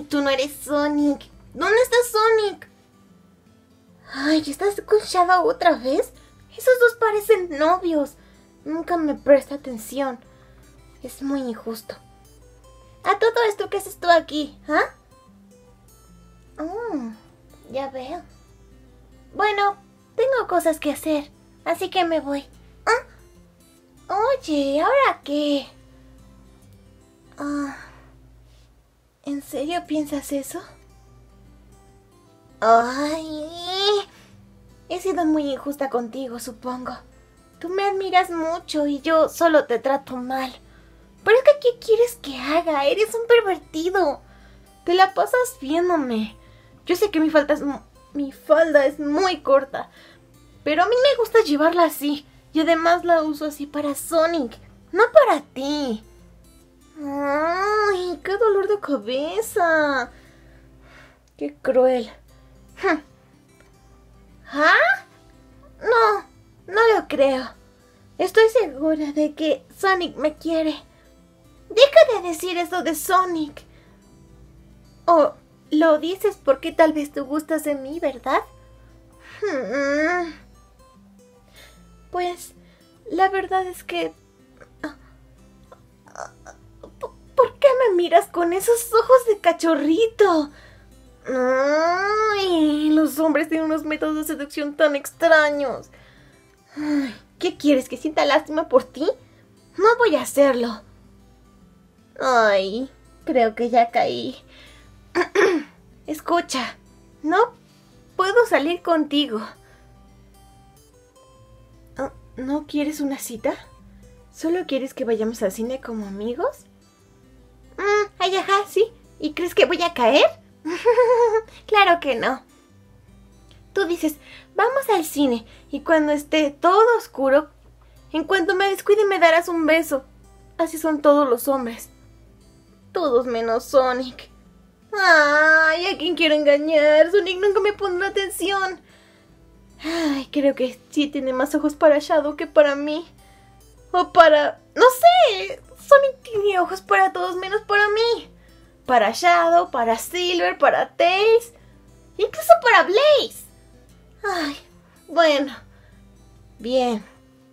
Ay, tú no eres Sonic. ¿Dónde está Sonic? Ay, ¿estás con Shadow otra vez? Esos dos parecen novios. Nunca me presta atención. Es muy injusto. A todo esto, ¿qué haces tú aquí? ¿Ah? Ya veo. Bueno, tengo cosas que hacer, así que me voy. ¿Ah? Oye, ¿ahora qué? ¿En serio piensas eso? Ay, he sido muy injusta contigo, supongo. Tú me admiras mucho y yo solo te trato mal. Pero es que, ¿qué quieres que haga? Eres un pervertido. Te la pasas viéndome. Yo sé que mi falda es muy corta, pero a mí me gusta llevarla así. Y además la uso así para Sonic, no para ti. ¡Ay, qué dolor de cabeza! ¡Qué cruel! ¿Ah? No lo creo. Estoy segura de que Sonic me quiere. Deja de decir eso de Sonic. Oh, lo dices porque tal vez tú gustas de mí, ¿verdad? Pues, la verdad es que... ¿Por qué me miras con esos ojos de cachorrito? Ay, los hombres tienen unos métodos de seducción tan extraños. Ay, ¿qué quieres? ¿Que sienta lástima por ti? No voy a hacerlo. Ay, creo que ya caí. Escucha, no puedo salir contigo. ¿No quieres una cita? ¿Solo quieres que vayamos al cine como amigos? Ay, ajá, sí. ¿Y crees que voy a caer? Claro que no. Tú dices, vamos al cine, y cuando esté todo oscuro, en cuanto me descuide me darás un beso. Así son todos los hombres. Todos menos Sonic. Ay, ¿a quién quiero engañar? Sonic nunca me pone atención. Ay, creo que sí tiene más ojos para Shadow que para mí. O para... no sé. Sonic tiene ojos para todos menos para mí. Para Shadow, para Silver, para Tails. Incluso para Blaze. Ay, bueno. Bien.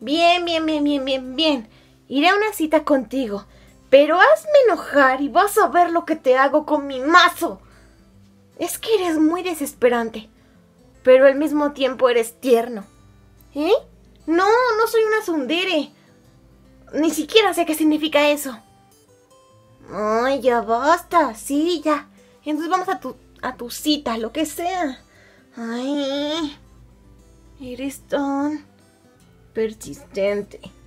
Iré a una cita contigo. Pero hazme enojar y vas a ver lo que te hago con mi mazo. Es que eres muy desesperante, pero al mismo tiempo eres tierno. ¿Eh? No soy una tsundere. Ni siquiera sé qué significa eso. Ay, ya basta. Sí, ya. Entonces vamos a tu cita, lo que sea. Ay, eres tan persistente.